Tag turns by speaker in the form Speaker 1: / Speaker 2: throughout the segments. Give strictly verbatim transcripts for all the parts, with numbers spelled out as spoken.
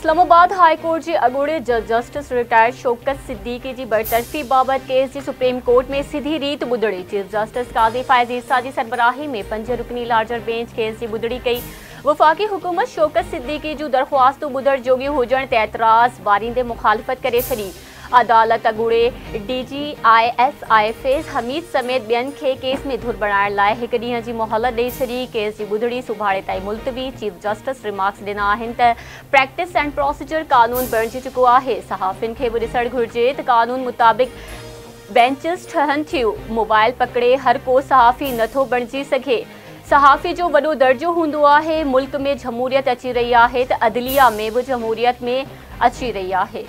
Speaker 1: Islamabad high court जे अॻूणे जज जस्टिस रिटायर्ड शौकत सिद्दीकी जी बरतरफ़ी बाबति केस जी सुप्रीम कोर्ट में सिधी रीत ॿुधणी। चीफ जस्टिस काज़ी फ़ाइज़ ईसा जी सरबराही में पंज रुकनी लार्जर बेंच केस जी ॿुधणी कई। वफ़ाक़ी हुकूमत शौकत सिद्दीकी जूं दरख़्वास्तूं ॿुधण जोॻियूं हुजण ते एतराज़ वारींदे मुखालिफ़त करे छॾी। अदालत अॻूणे D G I S I Faiz Hameed समेत ॿियनि खे केस में धुर बणाइण लाइ हिकु ॾींहं जी मोहलत ॾेई छॾी। केस जी ॿुधणी सुभाणे ताईं मुल्तवी। चीफ जस्टिस रिमार्क्स ॾिना आहिनि त प्रैक्टिस एंड प्रोसीजर कानून बणिजी चुको आहे। सहाफ़ियुनि खे बि ॾिसणु घुरिजे त कानून मुताबिक़ बेंचिस ठहनि थियूं। मोबाइल पकड़े हर को सहाफ़ी नथो बणिजी सघे। सहाफ़ी जो वॾो दर्जो हूंदो आहे। मुल्क में जमहूरियत अची रही आहे त अदलिया में बि जमहूरियत में अची रही आहे।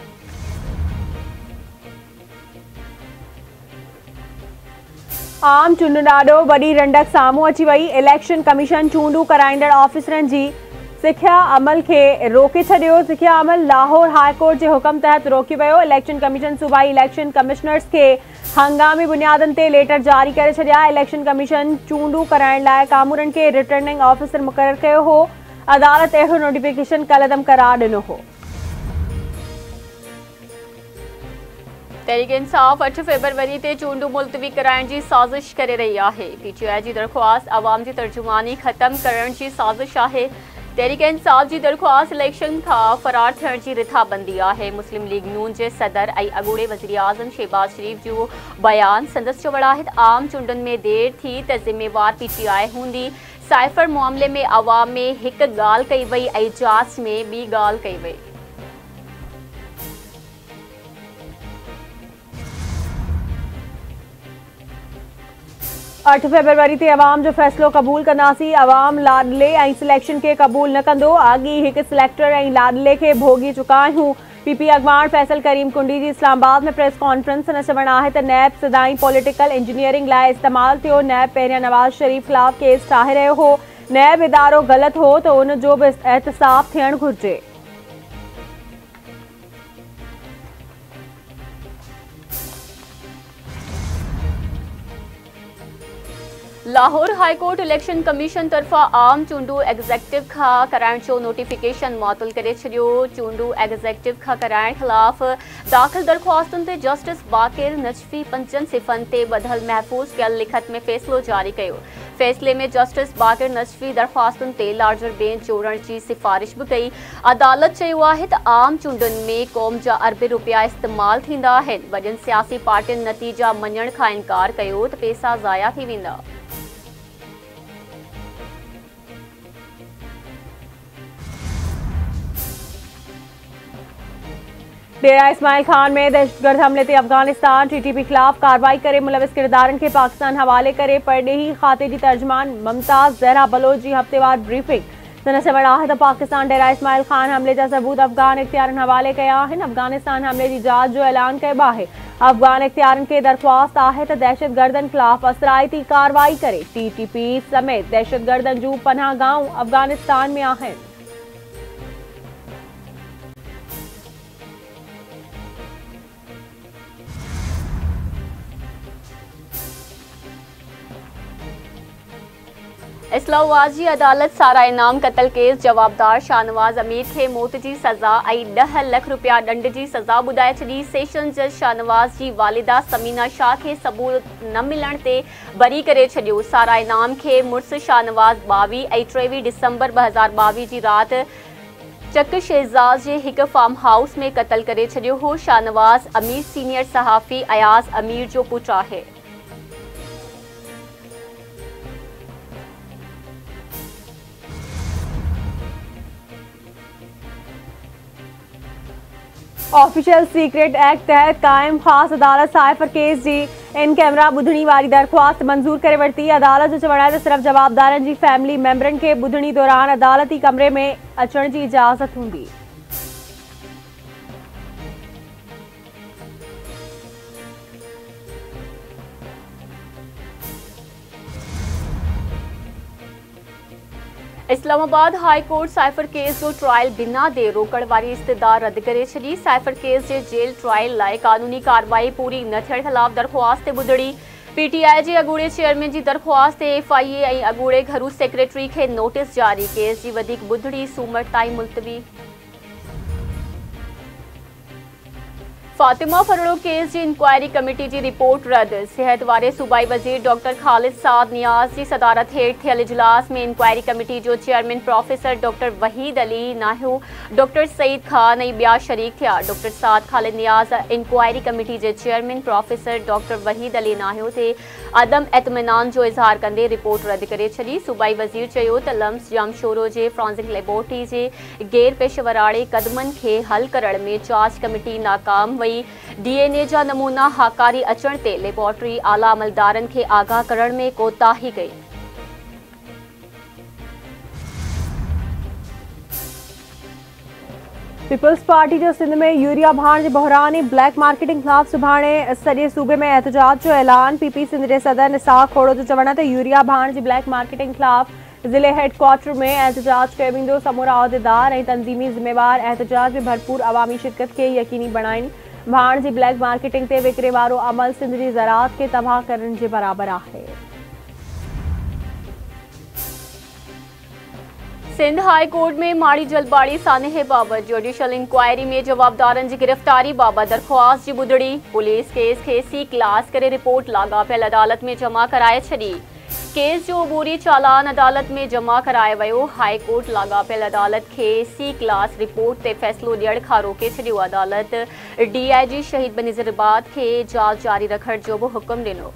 Speaker 2: आम चूंड ॾाढो वॾी रंडक साम्हूं अची वई। इलेक्शन कमीशन चूंडूं कराईंदड़ ऑफिसरनि जी सिख्या अमल खे रोके छॾियो। सिख्या अमल लाहौर हाई कोर्ट जे हुकम तहत रोकी वियो। इलेक्शन कमीशन सूबाई इलेक्शन कमिश्नर्स खे हंगामी बुनियादनि ते लेटर जारी करे छॾिया। इलेक्शन कमीशन चूंडूं कराइण लाइ कामूरनि खे रिटर्निंग ऑफिसर मुक़ररु कयो हो। अदालत अहिड़ो नोटिफिकेशन कल्ह करार ॾिनो हो।
Speaker 1: तहरीक इंसाफ़ अठ फरवरी ते चूंडूं मुलतवी कराइण जी साज़िश करे रही आहे। पीटीआई जी दरख़्वास्त अवाम जी तर्जुमानी ख़त्म करण जी साज़िश आहे। तहरीक इंसाफ़ जी दरख़्वास्त इलेक्शन खां फ़रार थियण जी रिथाबंदी आहे। मुस्लिम लीग नून जे सदर ऐं अॻूणे वज़ीर आज़म शहबाज शरीफ़ जो बयान संदसि चवण आहे त आम चूंडुनि में देर थी त ज़िम्मेवार पीटीआई हूंदी। साइफ़र मामले में अवाम में हिकु ॻाल्हि कई वई ऐं जाच में ॿी ॻाल्हि कई वई।
Speaker 2: अठ फरवरी ते अवाम जो फ़ैसिलो क़बूल कंदासीं। अवाम लाडले ऐं सिलेक्शन खे क़बूल न कंदो। आॻी हिकु सिलेक्टर ऐं लाडले खे भोॻी चुका आहियूं। पीपी अॻवान फैसल करीम कुंडी जी इस्लामाबाद में प्रेस कॉन्फ्रेंस न चवण आहे त नैब सदाई पॉलिटिकल इंजीनियरिंग लाइ इस्तेमालु थियो। नैब पहिरियां नवाज़ शरीफ़ ख़िलाफ़ केस ठाहे रहियो हो। नैब इदारो ग़लति हो त उन जो बि एहतसाब थियणु घुरिजे।
Speaker 1: Lahore high court election commission तरफ़ा आम चूंडूं एग्ज़ेक्टिव खां कराइण जो नोटिफिकेशन मुअतल करे छॾियो। चूंडूं एग्ज़ेक्टिव खां कराइण ख़िलाफ़ दाख़िल दरख़्वास्तुनि ते जस्टिस बाक़िर नजफ़ी पंजनि सिफ़नि ते ॿधल महफ़ूज़ कयल लिखत में फ़ैसिलो जारी कयो। फ़ैसिले में जस्टिस बाक़िर नजफ़ी दरख़्वास्तुनि ते लार्जर बेंच जोड़ण जी सिफ़ारिश बि कई। अदालत चयो आहे त आम चूंडुनि में क़ौम जा अरबे रुपया इस्तेमालु थींदा आहिनि। वॾियुनि सियासी पार्टियुनि नतीजा मञण खां इनकार कयो त पैसा ज़ाया थी वेंदा।
Speaker 2: डेरा इस्माइल खान में दहशतगर्द हमले ते अफगानिस्तान टीटीपी ख़िलाफ़ कार्रवाई करे मुलविस किरदारनि खे पाकिस्तान हवाले करे परॾेही खाते जी तर्जुमान मुमताज़ ज़हरा बलोच जी हफ़्तेवार ब्रीफिंग। संदसि चवण आहे त पाकिस्तान डेरा इस्माइल खान हमले जा सबूत अफ़गान इख़्तियारनि हवाले कया आहिनि। अफ़गानिस्तान हमले जी जाच जो ऐलान कयो आहे। अफ़गान इख़्तियारनि खे दरख़्वास्त आहे त दहशतगर्दनि ख़िलाफ़ असराइती कार्रवाई करे। टीटीपी समेत दहशतगर्दनि जूं पनाहगाहूं अफ़गानिस्तान में आहिनि।
Speaker 1: इस्लामाबाद जी अदालत सारा इनाम क़त्ल केस जवाबदार शाहनवाज़ अमीर खे मौत जी सज़ा ऐं ॾह लख रुपया ॾंड जी सज़ा ॿुधाए छॾी। सेशन जज शाहनवाज़ जी वालिदा समीना शाह खे सबूत न मिलण ते बरी करे छॾियो। सारा इनाम खे मुड़ुस शाहनवाज़ ॿावीह ऐं टेवीह डिसंबर ॿ हज़ार ॿावीह जी राति चक शहज़ाद जे हिकु फार्म हाउस में क़त्ल करे छॾियो हो। शाहनवाज़ अमीर सीनियर सहाफ़ी अयाज़ अमीर जो पुटु आहे।
Speaker 2: ऑफिशियल सीक्रेट एक्ट तहत क़ाइम ख़ासि अदालत साइफ़र केस जी इन कैमरा ॿुधणी वारी दरख़्वास्त मंज़ूर करे वरिती। अदालत जो चवण आहे त सिर्फ़ जवाबदारनि जी फैमिली मेंबरनि खे ॿुधणी दौरान अदालती कमरे में अचण जी इजाज़त हूंदी।
Speaker 1: Islamabad high court cipher case जो ट्रायल बिना देर रोकण वारी इस्तदा रद्द करे छॾी। साइफ़र केस जे जेल ट्रायल लाइ कानूनी कार्रवाई पूरी न थियण ख़िलाफ़ दरख़्वास्त ते ॿुधणी। पीटीआई जे अॻूणे चेयरमैन जी दरख़्वास्त ते एफआईए ऐं अॻूणे घरू सेक्रेटरी खे नोटिस जारी। केस जी वधीक ॿुधणी सूमर ताईं मुलतवी। फातिमा फरोड़ केस जी इंक्वायरी कमेटी जी रिपोर्ट रद्द। सिहत वारे सूबाई वजीर डॉक्टर खालिद साद नियाज जी सदारत हेठ थियल इजलास में इंक्वायरी कमेटी जो chairman professor doctor Waheed Ali Nahu doctor Saeed Khan ऐं ॿिया शरीक थिया। Doctor Saad Khalid Niaz inquiry committee जे chairman professor doctor Waheed Ali Nahu ते अदम एतमिनान जो इज़हार कंदे रिपोर्ट रद्द करे छॾी। सूबाई वज़ीर चयो त लम्स जामशोरो जे फॉरेंसिक लेबोरेटरी जे गैर पेशेवराणे क़दमनि खे हल करण में जांच कमेटी नाकाम वई। डी एन ए जा नमूना हाकारी अचण ते लेबोरेटरी आला अमलदारनि खे आगाह करण में कोताही कई।
Speaker 2: पीपल्स पार्टी जो सिंध में यूरिया भाण जे बहरान ऐं ब्लैक मार्केटिंग खिलाफ सुभाणे सॼे सूबे में एहतजाज जो ऐलान। पीपी सिंध जे सदर निसार खोड़ो जो चवण त यूरिया भाण जी ब्लैक मार्केटिंग खिलाफ ज़िले हेडक्वार्टर में एहतजाज कयो वेंदो। समूरा उहिदेदार ऐं तंज़ीमी ज़िम्मेवार एहतजाज में भरपूर अवामी शिरकत खे यकीनी बणाइनि। भाण जी ब्लैक मार्केटिंग ते विकिरे वारो अमल सिंध जी ज़राअत खे तबाह करण जे बराबर आहे।
Speaker 1: सिंध हाई कोर्ट में माड़ी जल्दबाड़ी सानहे बाबत जुडिशियल इंक्वायरी में जवाबदारनि जी गिरफ़्तारी बाबत दरख़्वास्त जी ॿुधणी। पुलिस केस खे सी क्लास करे रिपोर्ट लाॻापियल अदालत में जमा कराए छॾी। केस जो अबूरी चालान अदालत में जमा करायो वियो। हाई कोर्ट लाॻापियल अदालत खे सी क्लास रिपोर्ट ते फ़ैसिलो ॾियण खां रोके छॾियो। अदालत डी आई जी शहीद बनज़ीराबाद खे जांच जारी रखण जो बि हुकुम ॾिनो।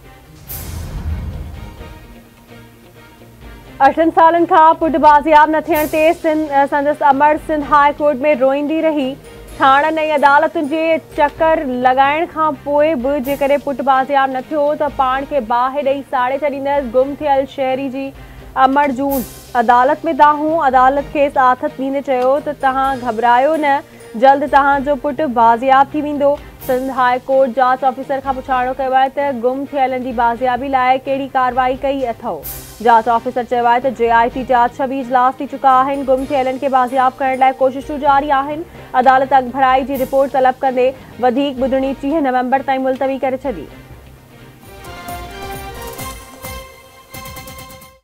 Speaker 2: अठनि सालनि खां पुटु बाज़ियाब न थियण ते सिंध संदसि अमर सिंध हाई कोर्ट में रोईंदी रही। थाणनि ऐं अदालतुनि जे चकर लॻाइण खां पोइ बि जेकॾहिं पुटु बाज़ियाब न थियो त पाण खे बाहि ॾेई साड़े छॾींदसि। गुम थियल शहरी जी अमर जून अदालत में दाहूं। अदालत खेसि आथत ॾींदे चयो त तव्हां घबरायो न, जल्द तव्हांजो पुटु बाज़ियाब थी वेंदो। सिंध हाई कोर्ट जांच ऑफिसर खां पुछाणो कयो आहे त गुम थियलनि जी बाज़ियाबी लाइ कहिड़ी कार्रवाई कई अथव। जांच ऑफिसर चयो आहे त जे आई टी जा छवीह इजलास थी चुका आहिनि। गुम थियलनि खे बाज़ियाब करण लाइ कोशिशूं जारी आहिनि। अदालत अॻभराई जी रिपोर्ट तलब कंदे वधीक ॿुधणी टीह नवंबर ताईं मुलतवी करे छॾी।